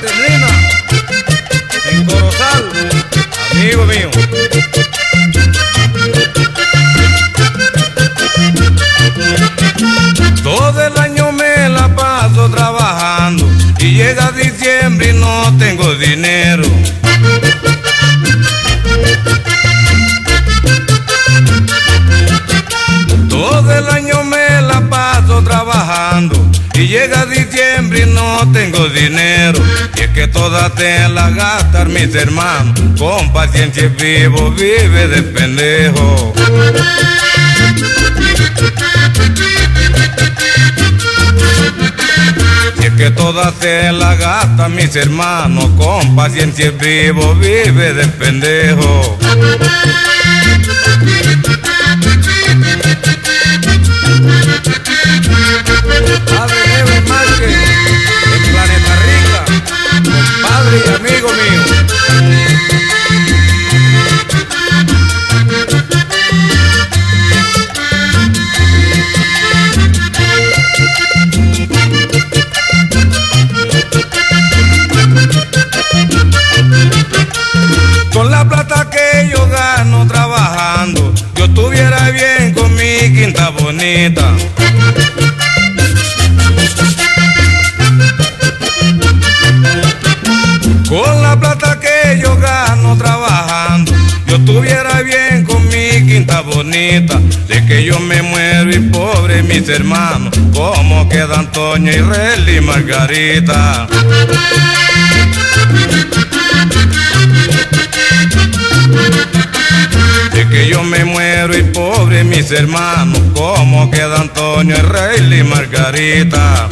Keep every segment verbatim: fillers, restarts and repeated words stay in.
Catrina, en Corozal, amigo mío. Todo el año me la paso trabajando y llega diciembre y no tengo dinero. Todo el año me la paso trabajando y llega diciembre y no tengo dinero. Y es que todas te la gastan mis hermanos, con paciencia vivo vive de pendejo. Y es que todas te la gastan mis hermanos, con paciencia vivo vive de pendejo. Padre Ever Márquez, en Planeta Rica, compadre y amigo mío. Con la plata que yo gano trabajando, yo estuviera bien con mi quinta bonita. Con la plata que yo gano trabajando, yo estuviera bien con mi quinta bonita. De que yo me muero y pobre mis hermanos, como quedan Toño y Relly y Margarita. De que yo me muero y pobre mis hermanos, como quedan Antonio, Relly y Margarita.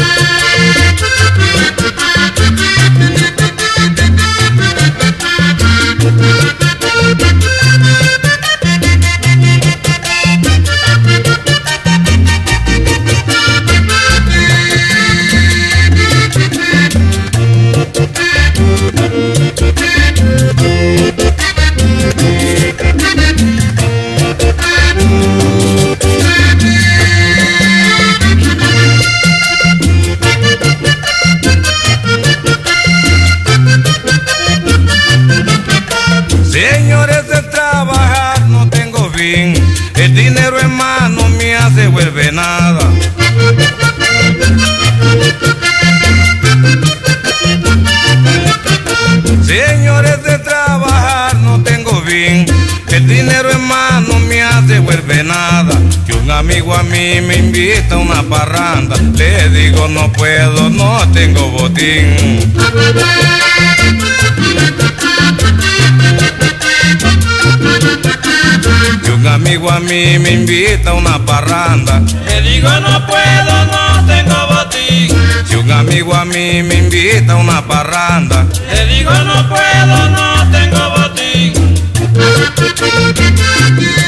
Señores, de trabajar no tengo fin, el dinero en mano me hace vuelve nada. Señores, de trabajar no tengo fin, el dinero en mano me hace vuelve nada. Que un amigo a mí me invita a una parranda, le digo no puedo, no tengo botín. Que un amigo a mí me invita a una parranda, le digo no puedo, no tengo botín. Si un amigo a mí me invita a una parranda, le digo no puedo, no tengo botín.